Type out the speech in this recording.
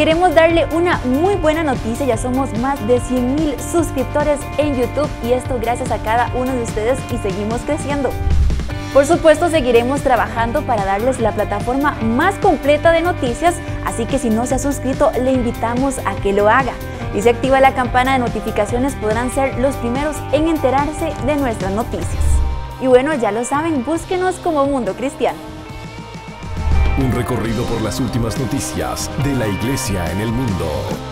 queremos darle una muy buena noticia, ya somos más de 100,000 suscriptores en YouTube y esto gracias a cada uno de ustedes y seguimos creciendo. Por supuesto, seguiremos trabajando para darles la plataforma más completa de noticias, así que si no se ha suscrito, le invitamos a que lo haga. Y si activa la campana de notificaciones, podrán ser los primeros en enterarse de nuestras noticias. Y bueno, ya lo saben, búsquenos como Mundo Cristiano. Un recorrido por las últimas noticias de la Iglesia en el mundo.